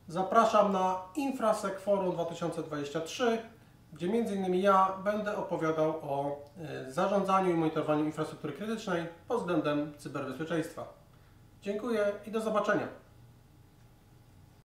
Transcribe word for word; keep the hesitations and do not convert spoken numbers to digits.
Zapraszam na InfraSec Forum dwa tysiące dwadzieścia trzy, gdzie między innymi ja będę opowiadał o zarządzaniu i monitorowaniu infrastruktury krytycznej pod względem cyberbezpieczeństwa. Dziękuję i do zobaczenia.